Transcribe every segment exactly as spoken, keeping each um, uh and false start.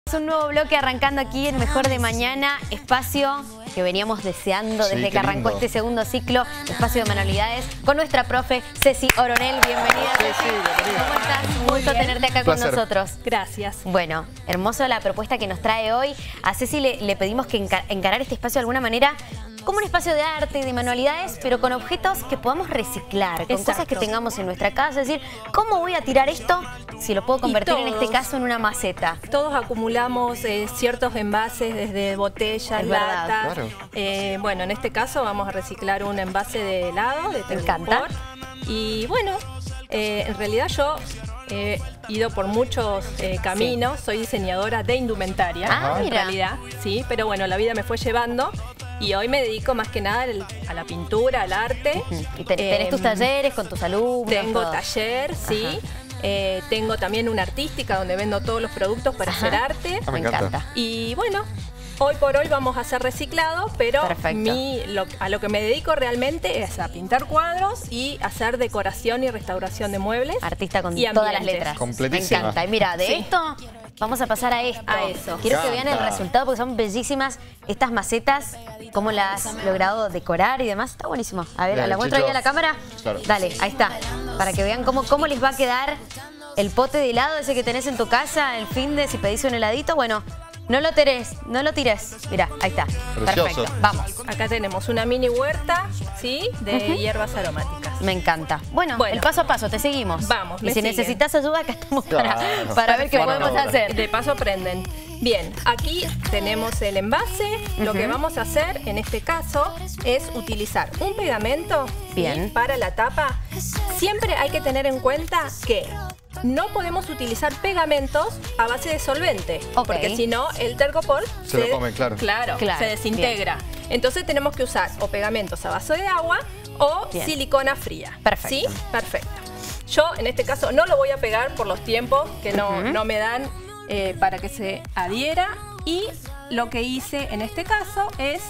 Es un nuevo bloque arrancando aquí en Mejor de Mañana, espacio que veníamos deseando desde sí, que arrancó lindo. este segundo ciclo, espacio de manualidades, con nuestra profe Ceci Oronel. Bienvenida, Sí, Ceci. sí, bienvenida. ¿Cómo estás? Un Muy gusto bien. tenerte acá Un con placer. nosotros. Gracias. Bueno, hermoso la propuesta que nos trae hoy. A Ceci le, le pedimos que enca- encarar este espacio de alguna manera como un espacio de arte y de manualidades, pero con objetos que podamos reciclar, con Exacto. cosas que tengamos en nuestra casa. Es decir, ¿cómo voy a tirar esto si lo puedo convertir en este todos. caso en una maceta? Todos acumulamos eh, ciertos envases desde botellas, Es verdad. latas. Claro. Eh, bueno, en este caso vamos a reciclar un envase de helado, de Me encanta. Tecnipor. Y bueno, eh, en realidad yo he ido por muchos eh, caminos. Soy diseñadora de indumentaria, Ah, en mira. realidad. Sí, pero bueno, la vida me fue llevando. Y hoy me dedico más que nada al- a la pintura, al arte. Y ten- tenés Eh, tus talleres con tus alumnos. Tengo todo. taller, sí. Eh, tengo también una artística donde vendo todos los productos para Ajá. hacer arte. Ah, Me me encanta. encanta. Y bueno, hoy por hoy vamos a hacer reciclado, pero Perfecto. mi, lo- a lo que me dedico realmente es a pintar cuadros y hacer decoración y restauración de muebles. Artista con y todas las ambientes. letras. Completísima. Me encanta. Y mira, de Sí. esto vamos a pasar a esto. A eso. Quiero que vean el Encanta. resultado porque son bellísimas estas macetas, cómo las has logrado decorar y demás. Está buenísimo. A ver, Dale, ¿la muestro ahí Chicho. a la cámara? Claro. Dale, ahí está. Para que vean cómo, cómo les va a quedar el pote de helado ese que tenés en tu casa, el fin de si pedís un heladito. Bueno, no lo tires, no lo tires. Mirá, ahí está. Precioso. Perfecto. Vamos. Acá tenemos una mini huerta, ¿sí? De hierbas aromáticas. Me encanta. Bueno, Bueno. el paso a paso, te seguimos. Vamos, Y me si siguen. necesitas ayuda, acá estamos para, Claro. para ver qué Mano podemos obra. hacer. De paso prenden. Bien, aquí tenemos el envase. Lo que Ujú. vamos a hacer en este caso es utilizar un pegamento. ¿sí? Bien. Para la tapa. Siempre hay que tener en cuenta que no podemos utilizar pegamentos a base de solvente. Ok. Porque si no, el tergopol Se lo come, claro. Claro, Claro, se desintegra. Entonces tenemos que usar o pegamentos a base de agua o Bien. silicona fría. Perfecto. ¿Sí? Perfecto. Yo en este caso no lo voy a pegar por los tiempos que no, Ujú. no me dan eh, para que se adhiera. Y lo que hice en este caso es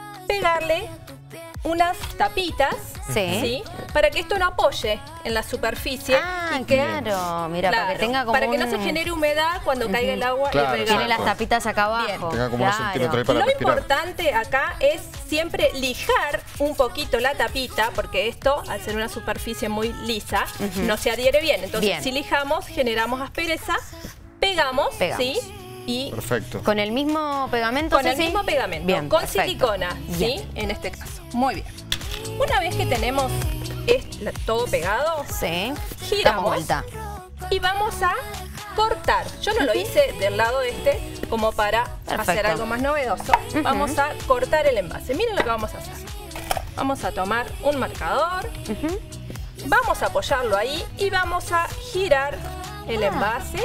pegarle unas tapitas, Sí. ¿sí? Para que esto no apoye en la superficie. Ah, y que, claro. Mira, para que Claro, tenga como para que no un- se genere humedad cuando caiga el agua Claro, y Tiene regalo. las tapitas acá abajo. Bien. Tenga como unos Claro. centímetros ahí para Lo respirar. importante acá es siempre lijar un poquito la tapita, porque esto, al ser una superficie muy lisa, no se adhiere bien. Entonces, Bien. si lijamos, generamos aspereza, pegamos, Pegamos. ¿sí? Y Perfecto. ¿Con el mismo pegamento? con el Ceci? mismo pegamento, Bien, con perfecto. silicona, Bien. ¿sí? En este caso. Muy bien. Una vez que tenemos es- la- todo pegado, Sí. Damos giramos vuelta. y vamos a cortar. Yo no lo hice del lado este como para Perfecto. hacer algo más novedoso. Ujú. Vamos a cortar el envase. Miren lo que vamos a hacer. Vamos a tomar un marcador, Ujú. vamos a apoyarlo ahí y vamos a girar el envase.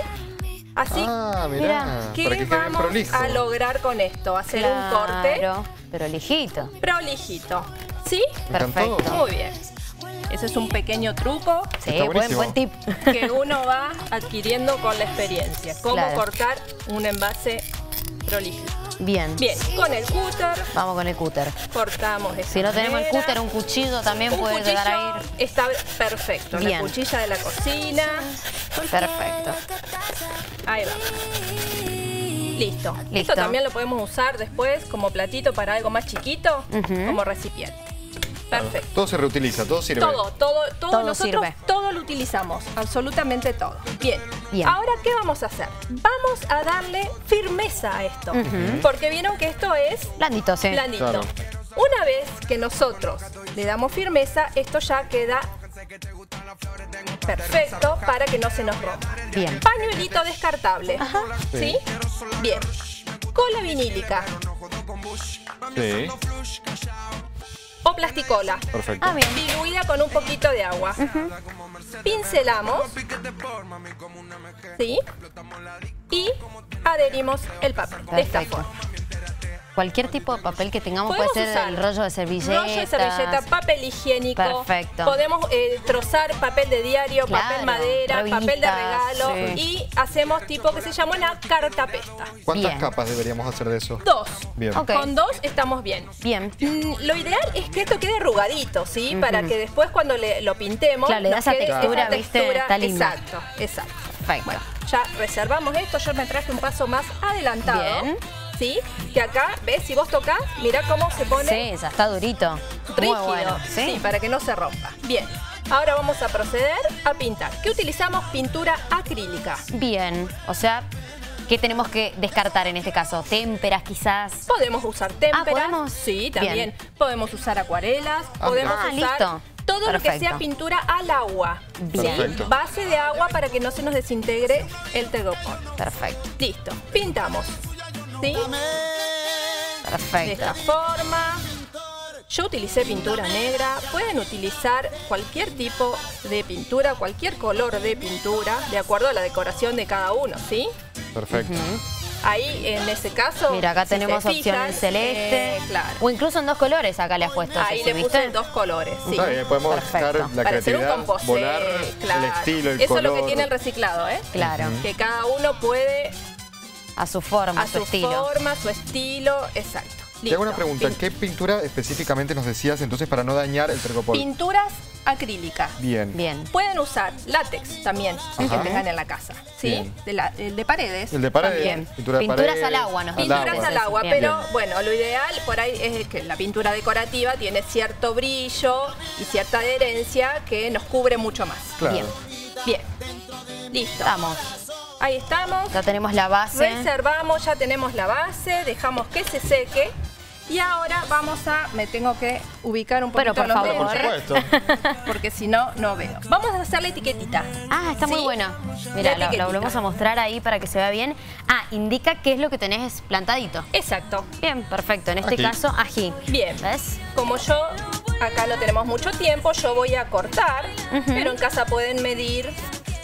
Así Ah, Mirá, mirá. que Para que quede vamos prolijo. a lograr con esto, hacer un corte Claro, pero lijito. prolijito. ¿Sí? Me encantó. Perfecto. Muy bien. Ese es un pequeño truco Sí, Está buen, buenísimo. buen tip. que uno va adquiriendo con la experiencia. Cómo Claro. cortar un envase prolijito. Bien. Bien, con el cúter Vamos con el cúter. cortamos de esta Si no tenemos el manera. cúter, un cuchillo también Un puede cuchillo llegar a ir. está perfecto. Bien. La cuchilla de la cocina. Perfecto. Ahí va. Listo. Listo. Esto también lo podemos usar después como platito para algo más chiquito, Ujú. como recipiente. Perfecto. Todo se reutiliza, todo sirve. Todo, todo, todo, Todo nosotros sirve. todo lo utilizamos, absolutamente todo. Bien. Bien. Ahora, ¿qué vamos a hacer? Vamos a darle firmeza a esto, Ujú. porque vieron que esto es Blandito, sí. blandito. Claro. Una vez que nosotros le damos firmeza, esto ya queda perfecto para que no se nos rompa. Bien. Pañuelito descartable. ¿Sí? Bien. Cola vinílica Sí, o plasticola. perfecto. Ah, bien. Diluida con un poquito de agua. Pincelamos. ¿Sí? Y adherimos el papel de esta Perfecto. forma. Cualquier tipo de papel que tengamos Podemos puede ser usar el rollo de servilleta. rollo de servilleta, papel higiénico. Perfecto. Podemos eh, trozar papel de diario, Claro, papel madera, papel de revistas, regalo. sí. Y hacemos tipo que se llama una cartapesta. ¿Cuántas Bien. capas deberíamos hacer de eso? Dos. Bien. Ok. Con dos estamos bien. Bien. Mm, Lo ideal es que esto quede arrugadito, ¿sí? Para que después cuando le- lo pintemos... Claro, le da nos esa quede textura, esa ¿viste? textura. Está lindo. Exacto, exacto. Perfecto. Bueno, ya reservamos esto. Yo me traje un paso más adelantado. Bien. ¿Sí? Que acá, ¿ves? Si vos tocas, mirá cómo se pone Sí, ya está durito. rígido. Muy bueno. ¿Sí? Sí, para que no se rompa. Bien. Ahora vamos a proceder a pintar. ¿Qué utilizamos? Pintura acrílica. Bien. O sea, ¿qué tenemos que descartar en este caso? ¿Témperas quizás? Podemos usar témperas. Ah, ¿podemos? Sí, también. Bien. Usar Podemos acuarelas. Ah, podemos ah, usar listo. todo lo que Perfecto. sea pintura al agua. Bien. Perfecto. Base de agua para que no se nos desintegre el tegopor. Perfecto. Listo. Pintamos. ¿Sí? De Perfecto. esta forma. Yo utilicé pintura negra. Pueden utilizar cualquier tipo de pintura, cualquier color de pintura, de acuerdo a la decoración de cada uno, ¿sí? Perfecto. Ahí, en ese caso, Mira, acá si se tenemos opción fijan, en celeste. eh, claro. O incluso en dos colores acá le has puesto. Ahí Ceci, le ¿viste? puse dos colores, sí. Está bien, podemos Perfecto. dejar la Para hacer un creatividad, composé, volar claro. el estilo, el Eso color. es lo que tiene el reciclado, ¿eh? Claro. Que cada uno puede, A su forma, a a su, su estilo. forma, su estilo, exacto. Te hago una Listo. pregunta, Pin- ¿qué pintura específicamente nos decías entonces para no dañar el tergopol? Pinturas acrílicas. Bien. Bien. Pueden usar látex también, que Ajá. tengan en la casa, ¿sí? Bien. De la- el de paredes. El de paredes, también. pintura de Pinturas paredes, al agua, nos Pinturas Al al agua. agua, Bien. pero Bien. bueno, lo ideal por ahí es que la pintura decorativa tiene cierto brillo y cierta adherencia que nos cubre mucho más. Claro. Bien. Bien, listo. Estamos. Ahí estamos. Ya tenemos la base. Reservamos, ya tenemos la base, dejamos que se seque. Y ahora vamos a, me tengo que ubicar un Pero, poquito por los favor. lentes, Por supuesto. porque si no, no veo. Vamos a hacer la etiquetita. Ah, está muy ¿Sí? buena. La Mira, lo, etiquetita. lo volvemos a mostrar ahí para que se vea bien. Ah, indica qué es lo que tenés plantadito. Exacto. Bien, perfecto. En este Ají. caso, ají. Bien. ¿Ves? Como yo, acá lo tenemos mucho tiempo, yo voy a cortar, Ujú. pero en casa pueden medir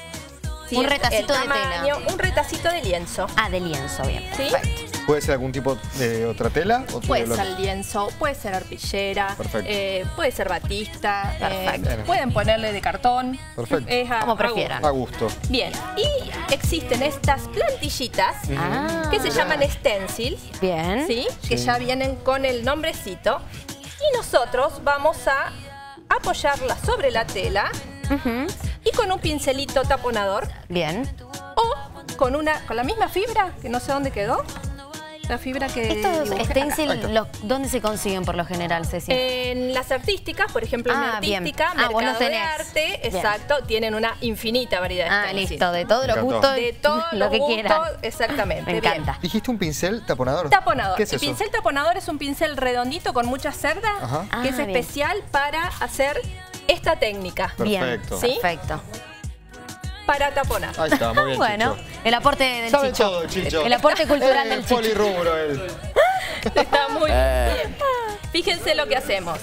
si Un es retacito el de tela. tamaño, un retacito de lienzo. Ah, de lienzo, bien. ¿Sí? Perfecto. ¿Puede ser algún tipo de otra tela? Otro Puede de lo- ser lienzo, puede ser arpillera, Perfecto. eh, puede ser batista, Perfecto. eh, pueden ponerle de cartón. Perfecto. Es a- Como a prefieran. A gusto. gusto. Bien, y existen estas plantillitas Ah, que se llaman stencils, bien. ¿sí? Que Sí. ya vienen con el nombrecito. Y nosotros vamos a apoyarla sobre la tela Ujú. y con un pincelito taponador Bien. o con una con la misma fibra, que no sé dónde quedó. La fibra que Estos dibujé acá. stencil, Ahí está. los- ¿dónde se consiguen por lo general, Ceci? En las artísticas, por ejemplo, en Ah, la bien. artística, Ah, vos los mercado de tenés. arte, Bien. exacto, tienen una infinita variedad de ah, stencils. listo. De todos los Me encantó. gustos. De todos lo los que gustos, quieran. exactamente. Me bien. encanta. ¿Dijiste un pincel taponador? Taponador. ¿Qué es el eso? pincel taponador es un pincel redondito con muchas cerdas, Ajá. que es Ah, bien. especial para hacer esta técnica, Bien. Perfecto. ¿Sí? Perfecto. para taponar. Ahí está, muy bien, Bueno, Chicho. el aporte del Sabe Chicho. todo, Chicho. El aporte cultural Eh, del Chicho. polirrubro él. Está muy Eh. bien. Fíjense lo que hacemos.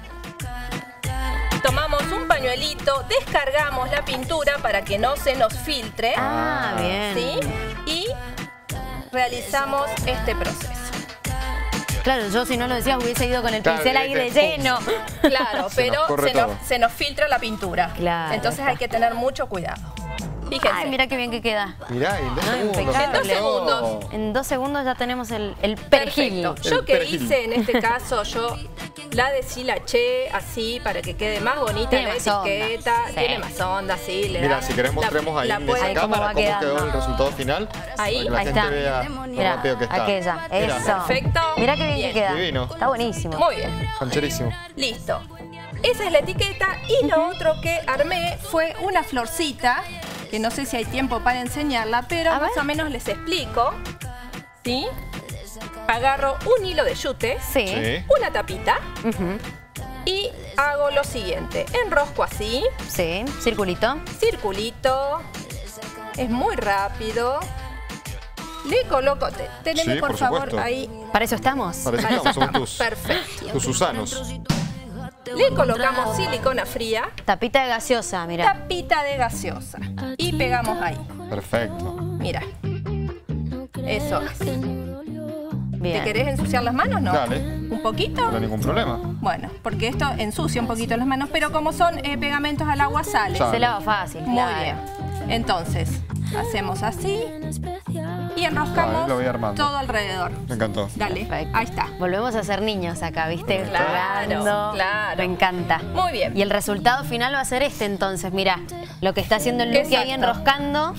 Tomamos un pañuelito, descargamos la pintura para que no se nos filtre. Ah, bien. ¿Sí? Y realizamos este proceso. Claro, yo si no lo decías hubiese ido con el Claro, pincel ahí de directo, pum. lleno. Claro, Se pero nos corre se nos, todo. se nos filtra la pintura. Claro, Entonces está. hay que tener mucho cuidado. Fíjense. Ay, mira qué bien que queda. Mirá, en dos No, segundos. impecable. En dos segundos. En dos segundos ya tenemos el, el perejil. Perfecto. Yo El que perejil. hice en este caso, yo la deshilaché así para que quede más bonita Tiene la más onda. etiqueta. Sí. Tiene más onda, sí. Le Mira, da- si querés la- mostremos ahí la en pueden- esa Ahí cómo cámara va cómo quedó quedando. el resultado final. Ahí, para que la ahí gente está. vea lo Mira, rápido que está. aquella. Mirá, Eso. Perfecto. Mira qué bien, Bien. que queda. Divino. Está buenísimo. Muy bien. Cancherísimo. Listo. Esa es la etiqueta y lo otro que armé fue una florcita, que no sé si hay tiempo para enseñarla, pero A más ver. o menos les explico. ¿Sí? Agarro un hilo de yute, Sí. Sí. una tapita Ujú. y hago lo siguiente. Enrosco así, Sí. Circulito. circulito, es muy rápido. Le coloco, te- teneme Sí, por, por favor supuesto. ahí. Para eso estamos. Parece que Para vamos, eso somos estamos. tus, Perfecto. tus Susanos. Le colocamos silicona fría, Tapita de gaseosa, mira. tapita de gaseosa y pegamos ahí. Perfecto. Mira. Eso es. ¿Te Bien. querés ensuciar las manos? No. Dale. ¿Un poquito? No hay ningún problema. Bueno, porque esto ensucia un poquito las manos, pero como son eh, pegamentos al agua, sale. Sale. Se lava fácil. Muy claro. bien. Entonces, hacemos así y enroscamos Ahí lo voy armando. todo alrededor. Me encantó. Dale, Perfecto. ahí está. Volvemos a ser niños acá, ¿viste? Claro, Jugando. claro. Me encanta. Muy bien. Y el resultado final va a ser este entonces, mira. Lo que está haciendo el Luqui ahí Exacto. enroscando.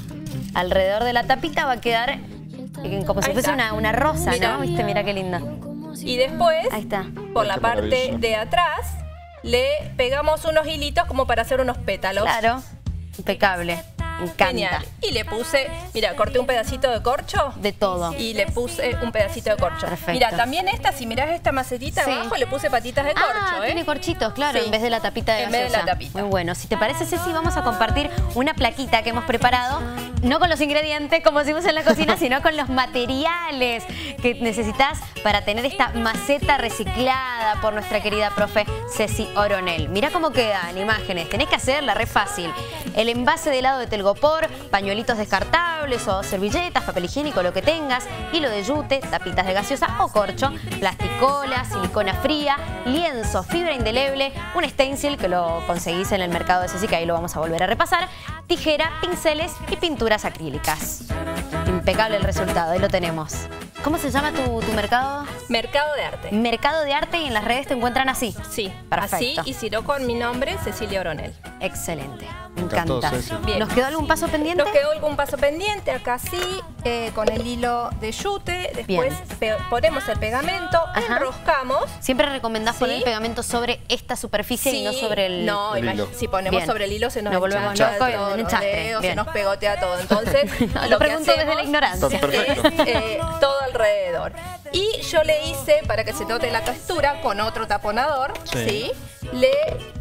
alrededor de la tapita va a quedar eh, como si Ahí fuese está. una, una rosa, Mirá. ¿no? ¿Viste? Mira qué lindo. Y después, Ahí está. por Ay, la qué parte maravilla. de atrás, le pegamos unos hilitos como para hacer unos pétalos. Claro, impecable. Me encanta. Genial. Y le puse, mira, corté un pedacito de corcho. De todo. Y le puse un pedacito de corcho. Perfecto. Mira, también esta, si mirás esta macetita Sí. abajo, le puse patitas de corcho, Ah, ¿eh? tiene corchitos, claro, Sí. en vez de la tapita de En vez de la gaseosa. tapita. Muy bueno. Si te parece, Ceci, vamos a compartir una plaquita que hemos preparado, no con los ingredientes, como decimos en la cocina, sino con los materiales que necesitas para tener esta maceta reciclada por nuestra querida profe Ceci Oronel. Mirá cómo quedan imágenes. Tenés que hacerla, re fácil. El envase de helado de telgopor, pañuelitos descartables o servilletas, papel higiénico, lo que tengas, hilo de yute, tapitas de gaseosa o corcho, plasticola, silicona fría, lienzo, fibra indeleble, un stencil que lo conseguís en el mercado de Ceci, que ahí lo vamos a volver a repasar, tijera, pinceles y pinturas acrílicas. Impecable el resultado, ahí lo tenemos. ¿Cómo se llama tu, tu mercado? Mercado de arte. Mercado de Arte, y en las redes te encuentran así. Sí, Perfecto. así, y si no, con mi nombre, Cecilia Oronel. Excelente, me encantó, encanta. Ceci. Bien. ¿Nos quedó algún paso pendiente? Nos quedó algún paso pendiente, acá sí, eh, con el hilo de yute. Después pe- ponemos el pegamento, Ajá. enroscamos. Siempre recomendás Sí. poner el pegamento sobre esta superficie y no Sí, sobre el... No, el imag- hilo. si ponemos Bien. sobre el hilo se nos Nos volvemos enchacha locos y todos un los enchastre. dedos, Bien. se nos pegotea todo. Entonces, No, lo lo que pregunto desde la hacemos ignorancia. Está perfecto. es eh, todo alrededor. Y yo le hice, para que se note la textura, con otro taponador, Sí. ¿sí? Le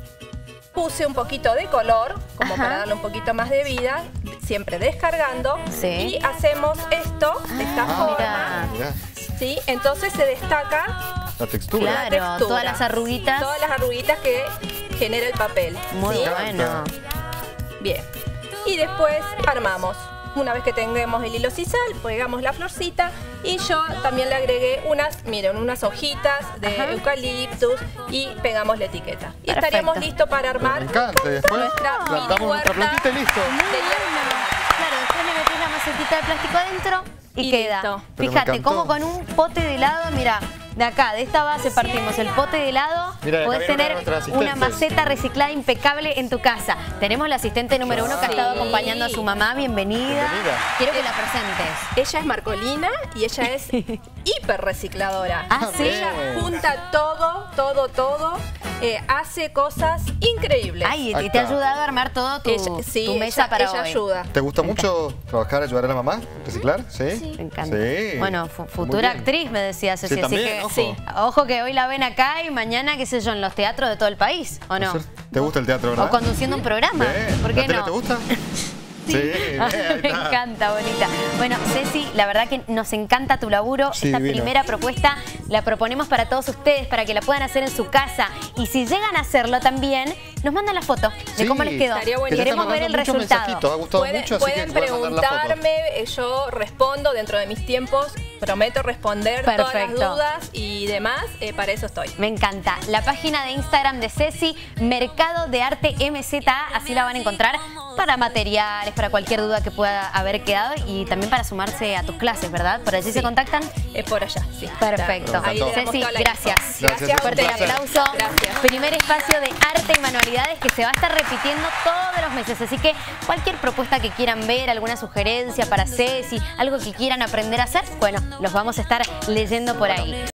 puse un poquito de color, como Ajá. para darle un poquito más de vida, siempre descargando. Sí. Y hacemos esto de esta Ah, forma. Mirá, ¿Sí? Entonces se destaca la textura. Claro. la textura. todas las arruguitas. Todas las arruguitas que genera el papel. Muy ¿sí? bueno. Bien. Y después armamos. Una vez que tengamos el hilo sisal, pegamos la florcita y yo también le agregué unas, miren, unas hojitas de Ajá. eucaliptus y pegamos la etiqueta. Y Perfecto. estaríamos listos para Pero armar me encanta. Y después nuestra mini plantamos nuestra huerta plantita y listo. de hierba. Claro, después le metés la macetita de plástico adentro y, Y queda. listo. Pero me Fíjate, encantó. como con un pote de helado, mira, de acá, de esta base partimos el pote de helado, Mira, y acá podés viene una de tener nuestras una asistentes. maceta reciclada impecable en tu casa. Tenemos la asistente número uno que ha estado Sí. acompañando a su mamá, bienvenida. Bienvenida. Quiero que la presentes. Ella es Marcolina y ella es hiper recicladora. Ah, ¿sí? Ella junta todo, todo, todo. eh, hace cosas increíbles. Ay, Ahí y te ha está. ayudado a armar todo tu, Ella- sí, tu mesa ella, para ella hoy. ayuda. ¿Te gusta mucho trabajar, ayudar a la mamá, reciclar? Sí. Me encanta. Sí. Bueno, fu- Muy futura bien. actriz, me decía Ceci. Sí, así también, que, ojo. sí. Ojo que hoy la ven acá y mañana, qué sé yo, en los teatros de todo el país, ¿o no? ¿Te gusta el teatro, verdad? O conduciendo un programa. Bien. ¿Por qué ¿La tele no? te gusta? Sí, bien, ahí Me está. encanta, bonita. Bueno, Ceci, la verdad que nos encanta tu laburo. Sí, Esta divino. primera propuesta la proponemos para todos ustedes, para que la puedan hacer en su casa. Y si llegan a hacerlo también, nos mandan la foto de Sí. cómo les quedó. Estaría buenísimo. Queremos Que ya ver están el mandando muchos resultado. mensajitos, ha gustado Pueden, mucho, así que pueden pueden mandar la foto. preguntarme, eh, yo respondo dentro de mis tiempos, prometo responder todas Perfecto. las dudas y demás, eh, para eso estoy. Me encanta. La página de Instagram de Ceci, Mercado de Arte M Z A, así la van a encontrar para materiales, para cualquier duda que pueda haber quedado y también para sumarse a tus clases, ¿verdad? ¿Por allí Sí. se contactan? Es por allá, sí. Perfecto. Ahí le damos Ceci, toda la gracias. info. Gracias, Gracias a Fuerte el ustedes. aplauso. Gracias. Primer espacio de arte y manualidades que se va a estar repitiendo todos los meses. Así que cualquier propuesta que quieran ver, alguna sugerencia para Ceci, algo que quieran aprender a hacer, bueno, los vamos a estar leyendo por ahí.